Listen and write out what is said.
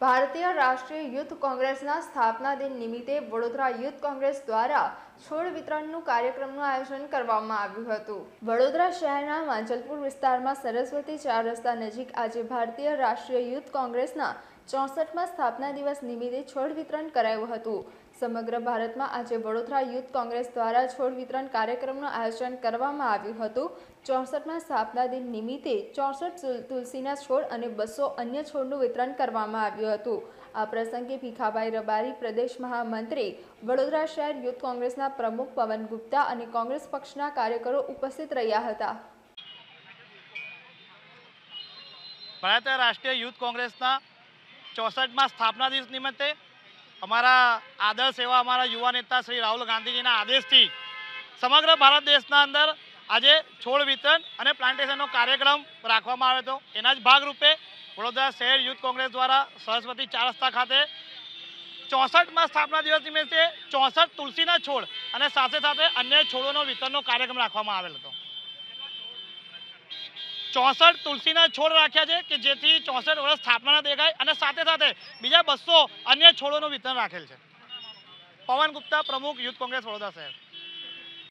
ભારતીય રાષ્ટ્રીય યુથ કોંગ્રેસના સ્થાપના દિન નિમિત્તે વડોદરા યુથ કોંગ્રેસ દ્વારા છોડ વિતરણનું કાર્યક્રમનું આયોજન કરવામાં આવ્યું હતું। વડોદરા શહેરના માંજલપુર વિસ્તારમાં સરસ્વતી 4 રસ્તા નજીક આજે ભારતીય રાષ્ટ્રીય યુથ કોંગ્રેસના 64મા સ્થાપના દિવસ નિમિત્તે છોડ વિતરણ કરાયું હતું। સમગ્ર ભારતમાં આજે વડોદરા યુથ કોંગ્રેસ દ્વારા છોડ વિતરણ કાર્યક્રમનું આયોજન કરવામાં આવ્યું હતું। 64મા સ્થાપના દિન નિમિત્તે 64 તુલસીના છોડ અને 200 અન્ય છોડનું વિતરણ કરવામાં આવ્યું હતું। આ પ્રસંગે ભીખાભાઈ રબારી, પ્રદેશ મહામંત્રી, વડોદરા શહેર યુથ કોંગ્રેસના પ્રમુખ પવન ગુપ્તા અને કોંગ્રેસ પક્ષના કાર્યકરો ઉપસ્થિત રહ્યા હતા। ભારતીય રાષ્ટ્રીય યુથ કોંગ્રેસના 64મા સ્થાપના દિવસ નિમિત્તે અમારા આદર્શ એવા અમારા યુવા નેતા શ્રી રાહુલ ગાંધીજીના આદેશથી સમગ્ર ભારત દેશના અંદર આજે છોડ વિતરણ અને પ્લાન્ટેશનનો કાર્યક્રમ રાખવામાં આવ્યો હતો। એના જ ભાગરૂપે વડોદરા શહેર યુથ કોંગ્રેસ દ્વારા સરસ્વતી 4 રસ્તા ખાતે 64મા સ્થાપના દિવસ નિમિત્તે 64 તુલસીના છોડ અને સાથે સાથે અન્ય છોડોનો વિતરણનો કાર્યક્રમ રાખવામાં આવેલ હતો। 64 તુલસીના છોડ રાખ્યા છે કે જેથી 64 વર્ષ સ્થાપના દેખાય અને સાથે સાથે બીજા 200 અન્ય છોડોનું વિતરણ રાખેલ છે। પવન ગુપ્તા, પ્રમુખ યુથ કોંગ્રેસ વડોદરા શહેર।